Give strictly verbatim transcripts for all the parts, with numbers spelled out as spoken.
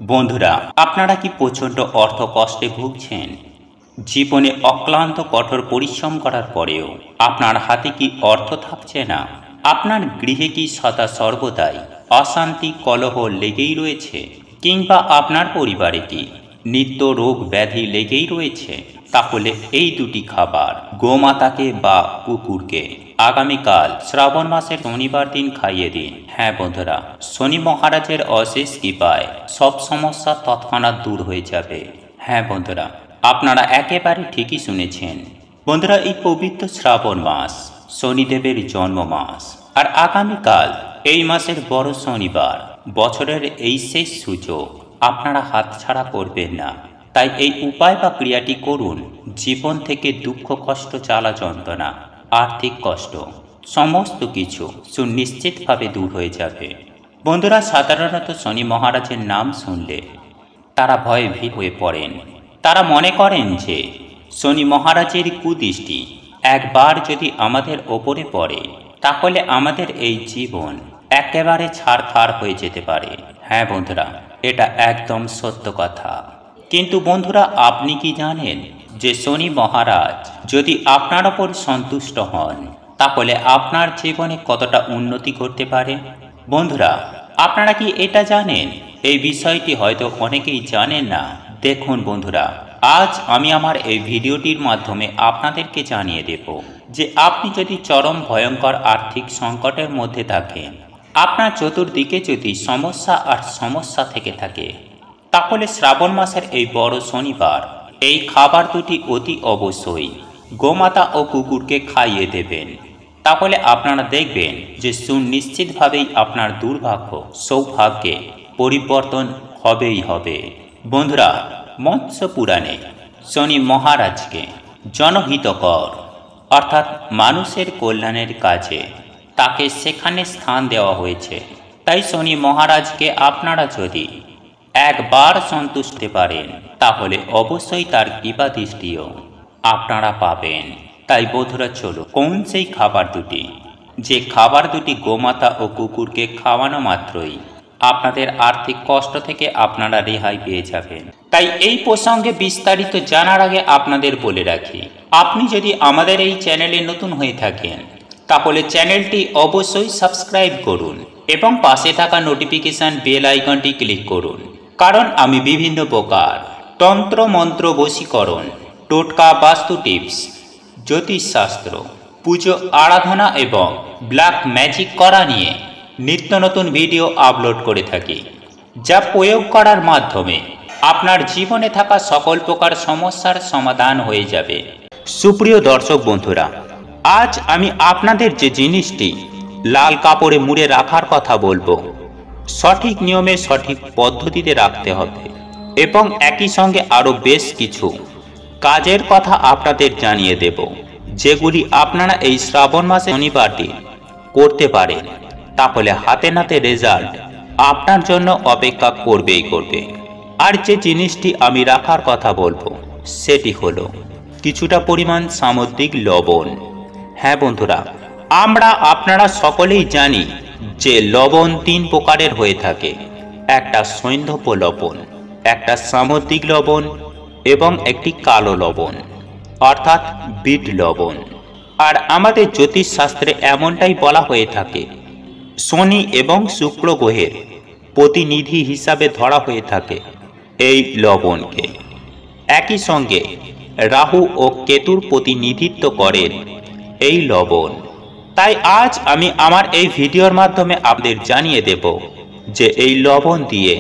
বন্ধুরা, আপনারা কি প্রচণ্ড অর্থ কষ্টে ভুগছেন? জীবনে অক্লান্ত কঠোর পরিশ্রম করার পরেও আপনার হাতে কি অর্থ থাকছে না? আপনার গৃহে কি সদা সর্বদাই অশান্তি কলহ লেগেই রয়েছে? কিংবা আপনার পরিবারে কি নিত্য রোগ ব্যাধি লেগেই রয়েছে? তাহলে এই দুটি খাবার গোমাতাকে বা কুকুরকে আগামীকাল শ্রাবণ মাসের শনিবার দিন খাইয়ে দিন। হ্যাঁ বন্ধুরা, শনি মহারাজের অশেষ কৃপায় সব সমস্যা তৎক্ষণাৎ দূর হয়ে যাবে। হ্যাঁ বন্ধুরা, আপনারা একেবারে ঠিকই শুনেছেন। বন্ধুরা, এই পবিত্র শ্রাবণ মাস শনিদেবের জন্ম মাস, আর আগামীকাল এই মাসের বড় শনিবার, বছরের এই শেষ সুযোগ আপনারা হাতছাড়া করবেন না। তাই এই উপায় বা ক্রিয়াটি করুন। জীবন থেকে দুঃখ কষ্ট জ্বালা যন্ত্রণা আর্থিক কষ্ট সমস্ত কিছু সুনিশ্চিতভাবে দূর হয়ে যাবে। বন্ধুরা, সাধারণত শনি মহারাজের নাম শুনলে তারা ভয়ে ভীত হয়ে পড়েন। তারা মনে করেন যে শনি মহারাজের কুদৃষ্টি একবার যদি আমাদের ওপরে পড়ে তাহলে আমাদের এই জীবন একেবারে ছাড়খাড় হয়ে যেতে পারে। হ্যাঁ বন্ধুরা, এটা একদম সত্য কথা। কিন্তু বন্ধুরা, আপনি কি জানেন যে শনি মহারাজ যদি আপনার ওপর সন্তুষ্ট হন তাহলে আপনার জীবনে কতটা উন্নতি করতে পারে? বন্ধুরা, আপনারা কি এটা জানেন? এই বিষয়টি হয়তো অনেকেই জানেন না। দেখুন বন্ধুরা, আজ আমি আমার এই ভিডিওটির মাধ্যমে আপনাদেরকে জানিয়ে দেব যে আপনি যদি চরম ভয়ঙ্কর আর্থিক সংকটের মধ্যে থাকেন, আপনার চতুর্দিকে যদি সমস্যা আর সমস্যা থেকে থাকে, তাহলে শ্রাবণ মাসের এই বড় শনিবার এই খাবার দুটি অতি অবশ্যই গোমাতা ও কুকুরকে খাইয়ে দেবেন। তাহলে আপনারা দেখবেন যে সুনিশ্চিতভাবেই আপনার দুর্ভাগ্য সৌভাগ্যে পরিবর্তন হবেই হবে। বন্ধুরা, মৎস্য পুরাণে শনি মহারাজকে জনহিতকর অর্থাৎ মানুষের কল্যাণের কাজে তাকে সেখানে স্থান দেওয়া হয়েছে। তাই শনি মহারাজকে আপনারা যদি একবার সন্তুষ্ট পারেন তাহলে অবশ্যই তার কৃপা দৃষ্টিও আপনারা পাবেন। তাই বন্ধুরা, চলো কোন সেই খাবার দুটি, যে খাবার দুটি গোমাতা ও কুকুরকে খাওয়ানো মাত্রই আপনাদের আর্থিক কষ্ট থেকে আপনারা রেহাই পেয়ে যাবেন। তাই এই প্রসঙ্গে বিস্তারিত জানার আগে আপনাদের বলে রাখি, আপনি যদি আমাদের এই চ্যানেলে নতুন হয়ে থাকেন তাহলে চ্যানেলটি অবশ্যই সাবস্ক্রাইব করুন এবং পাশে থাকা নোটিফিকেশন বেল আইকনটি ক্লিক করুন। কারণ আমি বিভিন্ন প্রকার তন্ত্র মন্ত্র বশীকরণ, টোটকা, বাস্তু টিপস, জ্যোতিষশাস্ত্র, পুজো আরাধনা এবং ব্ল্যাক ম্যাজিক করা নিয়ে নিত্য নতুন ভিডিও আপলোড করে থাকি, যা প্রয়োগ করার মাধ্যমে আপনার জীবনে থাকা সকল প্রকার সমস্যার সমাধান হয়ে যাবে। সুপ্রিয় দর্শক বন্ধুরা, আজ আমি আপনাদের যে জিনিসটি লাল কাপড়ে মুড়ে রাখার কথা বলবো, সঠিক নিয়মে সঠিক পদ্ধতিতে রাখতে হবে এবং একই সঙ্গে আরও বেশ কিছু কাজের কথা আপনাদের জানিয়ে দেব, যেগুলি আপনারা এই শ্রাবণ মাসে শনিবারটি করতে পারেন। তাহলে হাতে নাতে রেজাল্ট আপনার জন্য অপেক্ষা করবেই করবে। আর যে জিনিসটি আমি রাখার কথা বলবো সেটি হলো কিছুটা পরিমাণ সামুদ্রিক লবণ। হ্যাঁ বন্ধুরা, আমরা আপনারা সকলেই জানি যে লবণ তিন প্রকারের হয়ে থাকে। একটা সৈন্ধব লবণ, একটা সামুদ্রিক লবণ এবং একটি কালো লবণ অর্থাৎ বিট লবণ। আর আমাদের জ্যোতিষশাস্ত্রে এমনটাই বলা হয়ে থাকে, শনি এবং শুক্র গ্রহের প্রতিনিধি হিসাবে ধরা হয়ে থাকে এই লবণকে। একই সঙ্গে রাহু ও কেতুর প্রতিনিধিত্ব করেন এই লবণ। তাই আজ আমি আমার এই ভিডিওর মাধ্যমে আপনাদের জানিয়ে দেব যে এই লবণ দিয়ে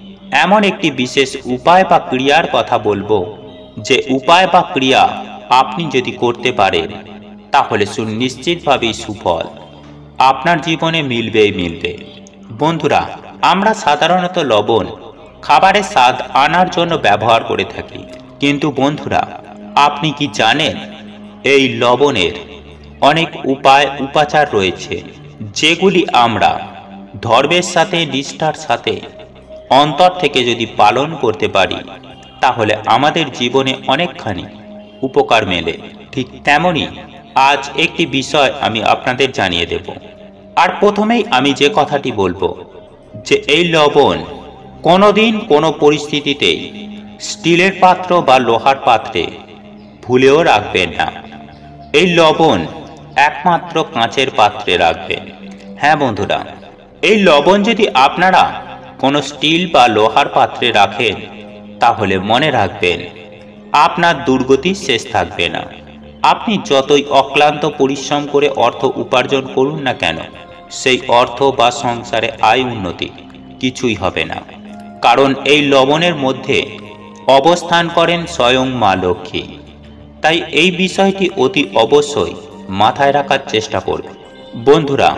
এমন একটি বিশেষ উপায় বা ক্রিয়ার কথা বলবো, যে উপায় বা ক্রিয়া আপনি যদি করতে পারেন তাহলে সুনিশ্চিতভাবেই সুফল আপনার জীবনে মিলবেই মিলবে। বন্ধুরা, আমরা সাধারণত লবণ খাবারের স্বাদ আনার জন্য ব্যবহার করে থাকি, কিন্তু বন্ধুরা, আপনি কি জানেন এই লবণের অনেক উপায় উপাচার রয়েছে, যেগুলি আমরা ধর্মের সাথে নিষ্ঠার সাথে অন্তর থেকে যদি পালন করতে পারি তাহলে আমাদের জীবনে অনেকখানি উপকার মেলে। ঠিক তেমনি আজ একটি বিষয় আমি আপনাদের জানিয়ে দেব। আর প্রথমেই আমি যে কথাটি বলবো যে এই লবণ কোনোদিন কোনো পরিস্থিতিতেই স্টিলের পাত্র বা লোহার পাত্রে ভুলেও রাখবেন না। এই লবণ একমাত্র কাঁচের পাত্রে রাখবেন। হ্যাঁ বন্ধুরা, এই লবণ যদি আপনারা কোনো স্টিল বা লোহার পাত্রে রাখেন, তাহলে মনে রাখবেন আপনার দুর্গতির শেষ থাকবে না। আপনি যতই অক্লান্ত পরিশ্রম করে অর্থ উপার্জন করুন না কেন, সেই অর্থ বা সংসারে আয় উন্নতি কিছুই হবে না। কারণ এই লবণের মধ্যে অবস্থান করেন স্বয়ং মা লক্ষ্মী। তাই এই বিষয়টি অতি অবশ্যই মাথায় রাখার চেষ্টা করবে। বন্ধুরা,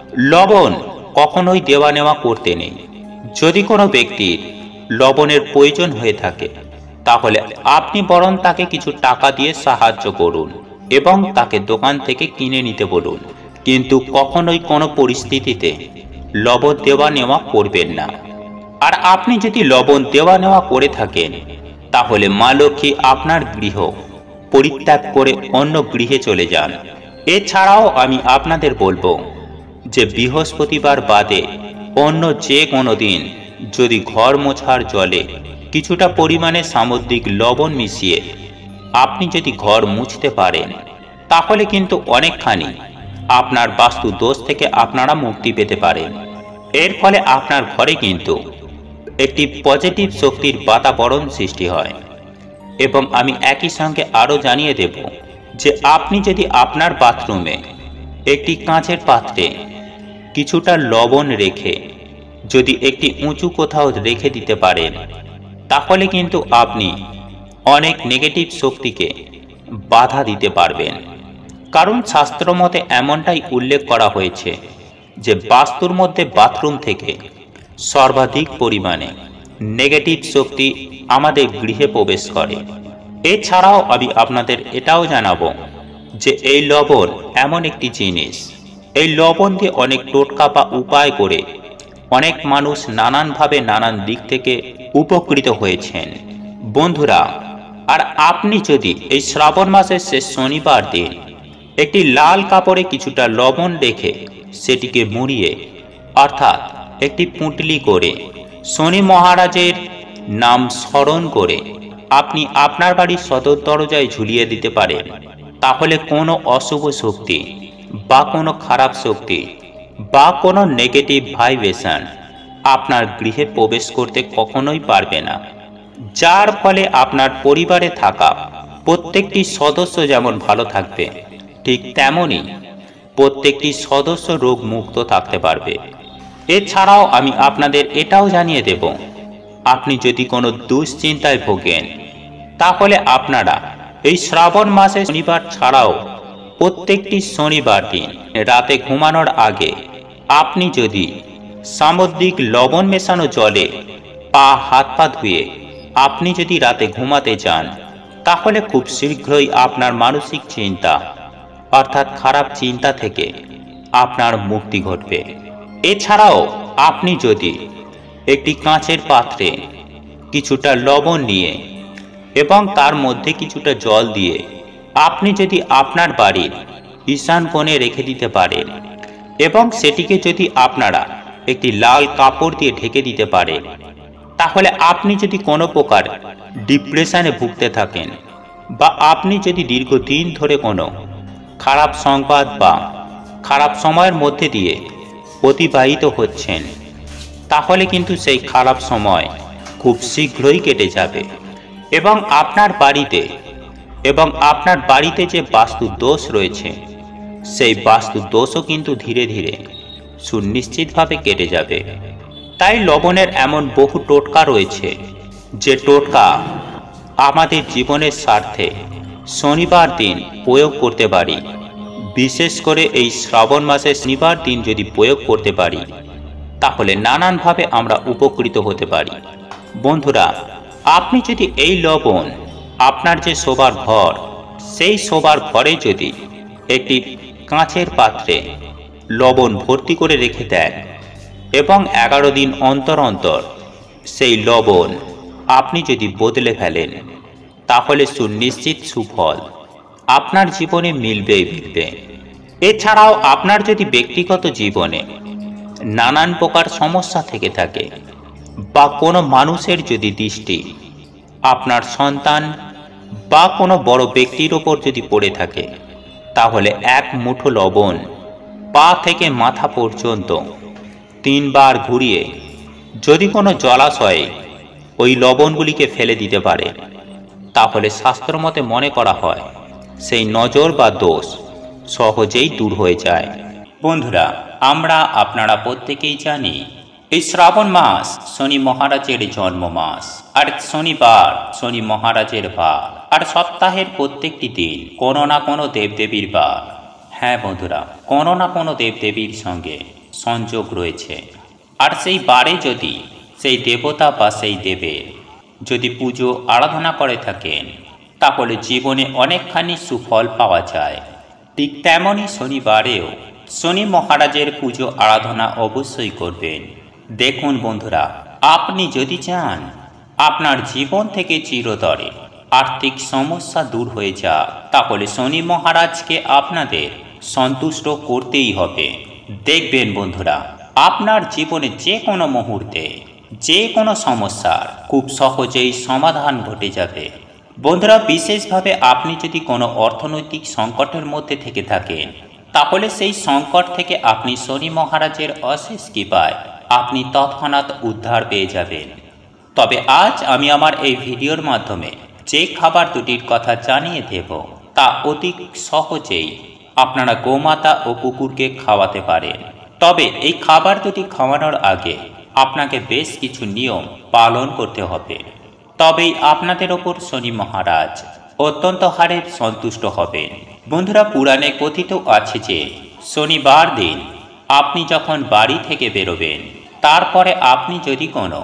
লবণ কখনোই দেওয়া নেওয়া করতে নেই। যদি কোনো ব্যক্তির লবণের প্রয়োজন হয়ে থাকে, তাহলে আপনি বরং তাকে কিছু টাকা দিয়ে সাহায্য করুন এবং তাকে দোকান থেকে কিনে নিতে বলুন। কিন্তু কখনোই কোনো পরিস্থিতিতে লবণ দেওয়া নেওয়া করবেন না। আর আপনি যদি লবণ দেওয়া নেওয়া করে থাকেন, তাহলে মা লক্ষ্মী আপনার গৃহ পরিত্যাগ করে অন্য গৃহে চলে যান। এছাড়াও আমি আপনাদের বলবো যে বৃহস্পতিবার বাদে অন্য যে কোনো দিন যদি ঘর মোছার জলে কিছুটা পরিমাণে সামুদ্রিক লবণ মিশিয়ে আপনি যদি ঘর মুছতে পারেন, তাহলে কিন্তু অনেকখানি আপনার বাস্তু দোষ থেকে আপনারা মুক্তি পেতে পারেন। এর ফলে আপনার ঘরে কিন্তু একটি পজিটিভ শক্তির বাতাবরণ সৃষ্টি হয়। এবং আমি একই সঙ্গে আরও জানিয়ে দেব যে আপনি যদি আপনার বাথরুমে একটি কাঁচের পাত্রে কিছুটা লবণ রেখে যদি একটি উঁচু কোথাও রেখে দিতে পারেন, তাহলে কিন্তু আপনি অনেক নেগেটিভ শক্তিকে বাধা দিতে পারবেন। কারণ শাস্ত্রমতে এমনটাই উল্লেখ করা হয়েছে যে বাস্তুর মধ্যে বাথরুম থেকে সর্বাধিক পরিমাণে নেগেটিভ শক্তি আমাদের গৃহে প্রবেশ করে। এছাড়াও আমি আপনাদের এটাও জানাবো যে এই লবণ এমন একটি জিনিস, এই লবণ দিয়ে অনেক টোটকা বা উপায় করে অনেক মানুষ নানানভাবে নানান দিক থেকে উপকৃত হয়েছেন। বন্ধুরা, আর আপনি যদি এই শ্রাবণ মাসের শেষ শনিবার দিন একটি লাল কাপড়ে কিছুটা লবণ রেখে সেটিকে মুড়িয়ে অর্থাৎ একটি পুঁটলি করে শনি মহারাজের নাম স্মরণ করে আপনি আপনার বাড়ির সদর দরজায় ঝুলিয়ে দিতে পারেন, তাহলে কোনো অশুভ শক্তি বা কোনো খারাপ শক্তি বা কোনো নেগেটিভ ভাইব্রেশন আপনার গৃহে প্রবেশ করতে কখনোই পারবে না। যার ফলে আপনার পরিবারে থাকা প্রত্যেকটি সদস্য যেমন ভালো থাকবে, ঠিক তেমনই প্রত্যেকটি সদস্য রোগ মুক্ত থাকতে পারবে। এছাড়াও আমি আপনাদের এটাও জানিয়ে দেব, আপনি যদি কোনো দুশ্চিন্তায় ভোগেন, তাহলে আপনারা এই শ্রাবণ মাসে শনিবার ছাড়াও প্রত্যেকটি শনিবার দিন রাতে ঘুমানোর আগে আপনি যদি সামুদ্রিক লবণ মেশানো জলে পা হাত পা ধুয়ে আপনি যদি রাতে ঘুমাতে যান, তাহলে খুব শীঘ্রই আপনার মানসিক চিন্তা অর্থাৎ খারাপ চিন্তা থেকে আপনার মুক্তি ঘটবে। এছাড়াও আপনি যদি একটি কাঁচের পাত্রে কিছুটা লবণ নিয়ে এবং তার মধ্যে কিছুটা জল দিয়ে আপনি যদি আপনার বাড়ির ঈশান কোণে রেখে দিতে পারেন এবং সেটিকে যদি আপনারা একটি লাল কাপড় দিয়ে ঢেকে দিতে পারেন, তাহলে আপনি যদি কোনো প্রকার ডিপ্রেশনে ভুগতে থাকেন বা আপনি যদি দীর্ঘদিন ধরে কোনো খারাপ সংবাদ বা খারাপ সময়ের মধ্যে দিয়ে অতিবাহিত হচ্ছেন, তাহলে কিন্তু সেই খারাপ সময় খুব শীঘ্রই কেটে যাবে এবং আপনার বাড়িতে এবং আপনার বাড়িতে যে বাস্তু দোষ রয়েছে, সেই বাস্তু দোষও কিন্তু ধীরে ধীরে সুনিশ্চিতভাবে কেটে যাবে। তাই লবণের এমন বহু টোটকা রয়েছে যে টোটকা আমাদের জীবনের স্বার্থে শনিবার দিন প্রয়োগ করতে পারি। বিশেষ করে এই শ্রাবণ মাসে শনিবার দিন যদি প্রয়োগ করতে পারি, তাহলে নানানভাবে আমরা উপকৃত হতে পারি। বন্ধুরা, আপনি যদি এই লবণ আপনার যে শোবার ঘর, সেই শোবার ঘরে যদি একটি কাঁচের পাত্রে লবণ ভর্তি করে রেখে দেন এবং এগারো দিন অন্তর অন্তর সেই লবণ আপনি যদি বদলে ফেলেন, তাহলে সুনিশ্চিত সুফল আপনার জীবনে মিলবেই মিলবে। এছাড়াও আপনার যদি ব্যক্তিগত জীবনে নানান প্রকার সমস্যা থেকে থাকে বা কোনো মানুষের যদি দৃষ্টি আপনার সন্তান বা কোনো বড় ব্যক্তির ওপর যদি পড়ে থাকে, তাহলে এক মুঠো লবণ পা থেকে মাথা পর্যন্ত তিনবার ঘুরিয়ে যদি কোনো জলাশয়ে ওই লবণগুলিকে ফেলে দিতে পারে, তাহলে শাস্ত্রমতে মনে করা হয় সেই নজর বা দোষ সহজেই দূর হয়ে যায়। বন্ধুরা, আমরা আপনারা প্রত্যেকেই জানি এই শ্রাবণ মাস শনি মহারাজের জন্ম মাস, আর শনিবার শনি মহারাজের বার, আর সপ্তাহের প্রত্যেকটি দিন কোনো না কোনো দেবদেবীর বার। হ্যাঁ বন্ধুরা, কোনো না কোনো দেবদেবীর সঙ্গে সংযোগ রয়েছে, আর সেই বারে যদি সেই দেবতা বা সেই দেবের যদি পুজো আরাধনা করে থাকেন, তাহলে জীবনে অনেকখানি সুফল পাওয়া যায়। ঠিক তেমনই শনিবারেও শনি মহারাজের পুজো আরাধনা অবশ্যই করবেন। দেখুন বন্ধুরা, আপনি যদি চান আপনার জীবন থেকে চিরতরে আর্থিক সমস্যা দূর হয়ে যাক, তাহলে শনি মহারাজকে আপনাদের সন্তুষ্ট করতেই হবে। দেখবেন বন্ধুরা, আপনার জীবনে যে কোনো মুহূর্তে যে কোনো সমস্যার খুব সহজেই সমাধান ঘটে যাবে। বন্ধুরা, বিশেষভাবে আপনি যদি কোনো অর্থনৈতিক সংকটের মধ্যে থেকে থাকেন, তাহলে সেই সংকট থেকে আপনি শনি মহারাজের অশেষ কৃপায় আপনি তৎক্ষণাৎ উদ্ধার পেয়ে যাবেন। তবে আজ আমি আমার এই ভিডিওর মাধ্যমে যে খাবার দুটির কথা জানিয়ে দেব, তা অতি সহজেই আপনারা গোমাতা ও কুকুরকে খাওয়াতে পারেন। তবে এই খাবার দুটি খাওয়ানোর আগে আপনাকে বেশ কিছু নিয়ম পালন করতে হবে, তবেই আপনাদের ওপর শনি মহারাজ অত্যন্ত হারে সন্তুষ্ট হবেন। বন্ধুরা, পুরাণে কথিত আছে যে শনিবার দিন আপনি যখন বাড়ি থেকে বেরোবেন, তারপরে আপনি যদি কোনো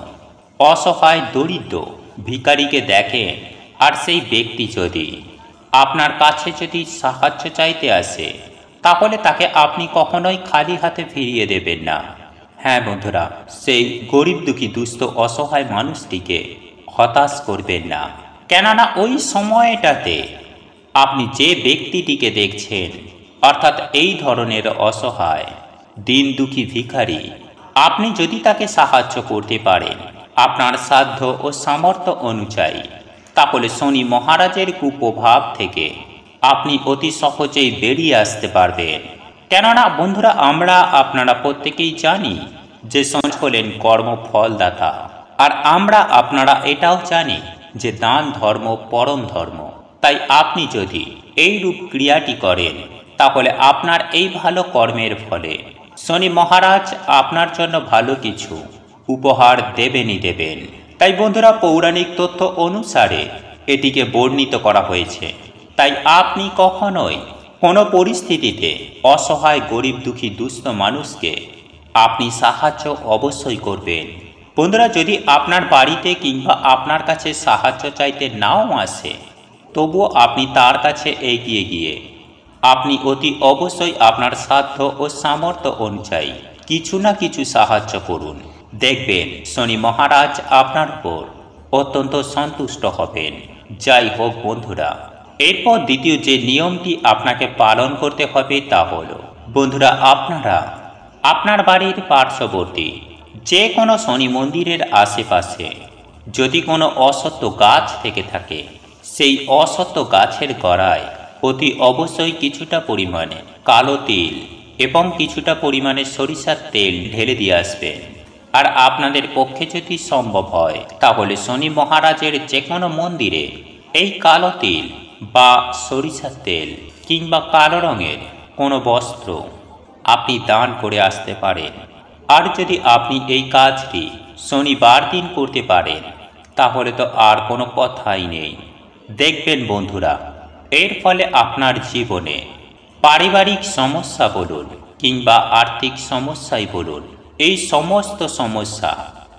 অসহায় দরিদ্র ভিখারিকে দেখেন, আর সেই ব্যক্তি যদি আপনার কাছে যদি সাহায্য চাইতে আসে, তাহলে তাকে আপনি কখনোই খালি হাতে ফিরিয়ে দেবেন না। হ্যাঁ বন্ধুরা, সেই গরিব দুঃখী দুস্থ অসহায় মানুষটিকে হতাশ করবেন না, কেননা ওই সময়টাতে আপনি যে ব্যক্তিটিকে দেখছেন, অর্থাৎ এই ধরনের অসহায় দিন দুঃখী ভিখারি, আপনি যদি তাকে সাহায্য করতে পারেন আপনার সাধ্য ও সামর্থ্য অনুযায়ী, তাহলে শনি মহারাজের কুপ্রভাব থেকে আপনি অতি সহজেই বেরিয়ে আসতে পারবেন। কেননা বন্ধুরা, আমরা আপনারা প্রত্যেকেই জানি যে শনি হলেন কর্মফলদাতা, আর আমরা আপনারা এটাও জানি যে দান ধর্ম পরম ধর্ম। তাই আপনি যদি এই রূপ ক্রিয়াটি করেন, তাহলে আপনার এই ভালো কর্মের ফলে শনি মহারাজ আপনার জন্য ভালো কিছু উপহার দেবেনই দেবেন। তাই বন্ধুরা, পৌরাণিক তথ্য অনুসারে এটিকে বর্ণিত করা হয়েছে। তাই আপনি কখনোই কোনো পরিস্থিতিতে অসহায় গরিব দুঃখী দুস্থ মানুষকে আপনি সাহায্য অবশ্যই করবেন। বন্ধুরা, যদি আপনার বাড়িতে কিংবা আপনার কাছে সাহায্য চাইতে নাও আসে, তবুও আপনি তার কাছে এগিয়ে গিয়ে আপনি অতি অবশ্যই আপনার সাধ্য ও সামর্থ্য অনুযায়ী কিছু না কিছু সাহায্য করুন। দেখবেন শনি মহারাজ আপনার উপর অত্যন্ত সন্তুষ্ট হবেন। যাই হোক বন্ধুরা, এরপর দ্বিতীয় যে নিয়মটি আপনাকে পালন করতে হবে তা হলো, বন্ধুরা, আপনারা আপনার বাড়ির পার্শ্ববর্তী যে কোনো শনি মন্দিরের আশেপাশে যদি কোনো অসত্য গাছ থেকে থাকে, সেই অসত্য গাছের গোড়ায় অতি অবশ্যই কিছুটা পরিমাণে কালো তিল এবং কিছুটা পরিমাণে সরিষার তেল ঢেলে দিয়ে আসবেন। আর আপনাদের পক্ষে যদি সম্ভব হয়, তাহলে শনি মহারাজের যে কোনো মন্দিরে এই কালো তিল বা সরিষার তেল কিংবা কালো রঙের কোনো বস্ত্র আপনি দান করে আসতে পারেন। আর যদি আপনি এই কাজটি শনিবার দিন করতে পারেন, তাহলে তো আর কোনো কথাই নেই। দেখবেন বন্ধুরা, এর ফলে আপনার জীবনে পারিবারিক সমস্যা বলুন কিংবা আর্থিক সমস্যাই বলুন, এই সমস্ত সমস্যা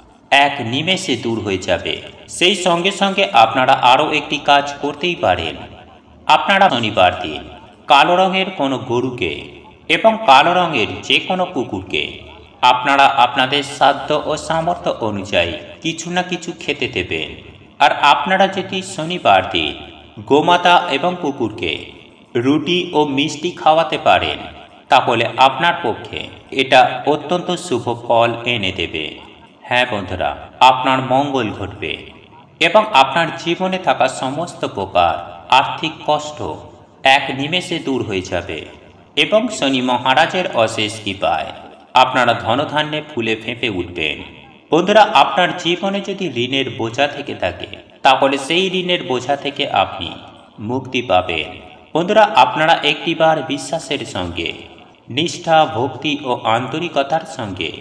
এক নিমেষে দূর হয়ে যাবে। সেই সঙ্গে সঙ্গে আপনারা আরও একটি কাজ করতেই পারেন। আপনারা শনিবার দিন কালো রঙের কোনো গরুকে এবং কালো রঙের যে কোনো কুকুরকে আপনারা আপনাদের সাধ্য ও সামর্থ্য অনুযায়ী কিছু না কিছু খেতে দেবেন। আর আপনারা যদি শনিবার দিন গোমাতা এবং কুকুরকে রুটি ও মিষ্টি খাওয়াতে পারেন, তাহলে আপনার পক্ষে এটা অত্যন্ত শুভ ফল এনে দেবে। হ্যাঁ বন্ধুরা, আপনার মঙ্গল ঘটবে এবং আপনার জীবনে থাকা সমস্ত প্রকার আর্থিক কষ্ট এক নিমেষে দূর হয়ে যাবে এবং শনি মহারাজের অশেষ কৃপায় আপনারা ধনধান্যে ফুলে ফেঁপে উঠবেন। বন্ধুরা, আপনার জীবনে যদি ঋণের বোঝা থেকে থাকে তাহলে সেই ঋণের বোঝা থেকে আপনি মুক্তি পাবেন। বন্ধুরা, আপনারা একটিবার বিশ্বাসের সঙ্গে, নিষ্ঠা, ভক্তি ও আন্তরিকতার সঙ্গে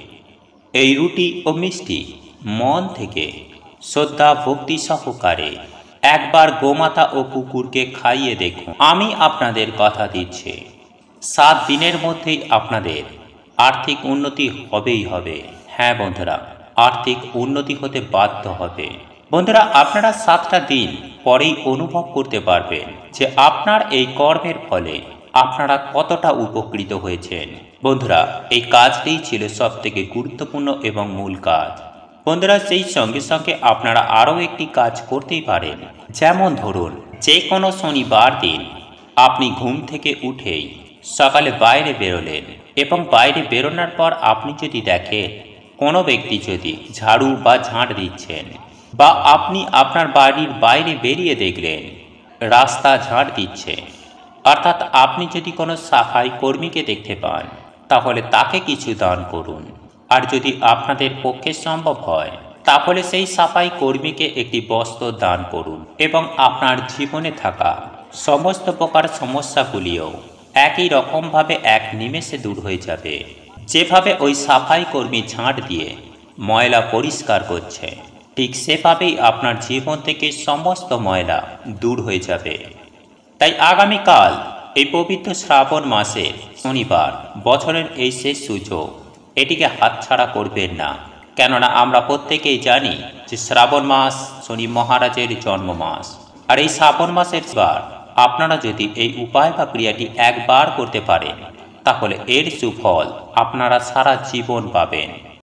এই রুটি ও মিষ্টি মন থেকে শ্রদ্ধা ভক্তি সহকারে একবার গোমাতা ও কুকুরকে খাইয়ে দেখুন। আমি আপনাদের কথা দিচ্ছি, সাত দিনের মধ্যেই আপনাদের আর্থিক উন্নতি হবেই হবে। হ্যাঁ বন্ধুরা, আর্থিক উন্নতি হতে বাধ্য হবে। বন্ধুরা, আপনারা সাতটা দিন পরেই অনুভব করতে পারবেন যে আপনার এই কর্মের ফলে আপনারা কতটা উপকৃত হয়েছেন। বন্ধুরা, এই কাজটিই ছিল সব থেকে গুরুত্বপূর্ণ এবং মূল কাজ। বন্ধুরা, সেই সঙ্গে সঙ্গে আপনারা আরও একটি কাজ করতেই পারেন। যেমন ধরুন, যে কোনো শনিবার দিন আপনি ঘুম থেকে উঠেই সকালে বাইরে বেরোলেন এবং বাইরে বেরোনোর পর আপনি যদি দেখেন কোনো ব্যক্তি যদি ঝাড়ু বা ঝাঁট দিচ্ছেন, বা আপনি আপনার বাড়ির বাইরে বেরিয়ে দেখলেন রাস্তা ঝাঁট দিচ্ছে, অর্থাৎ আপনি যদি কোনো সাফাই কর্মীকে দেখতে পান তাহলে তাকে কিছু দান করুন। আর যদি আপনাদের পক্ষে সম্ভব হয় তাহলে সেই সাফাই কর্মীকে একটি বস্ত্র দান করুন এবং আপনার জীবনে থাকা সমস্ত প্রকার সমস্যাগুলিও একই রকমভাবে এক নিমেষে দূর হয়ে যাবে। যেভাবে ওই সাফাই কর্মী ঝাঁট দিয়ে ময়লা পরিষ্কার করছে, ঠিক সেভাবেই আপনার জীবন থেকে সমস্ত ময়লা দূর হয়ে যাবে। তাই আগামীকাল এই পবিত্র শ্রাবণ মাসে শনিবার, বছরের এই শেষ সুযোগ, এটিকে হাতছাড়া করবেন না। কেননা আমরা প্রত্যেকেই জানি যে শ্রাবণ মাস শনি মহারাজের জন্ম মাস। আর এই শ্রাবণ মাসের বার আপনারা যদি এই উপায় বা ক্রিয়াটি একবার করতে পারেন তাহলে এর সুফল আপনারা সারা জীবন পাবেন।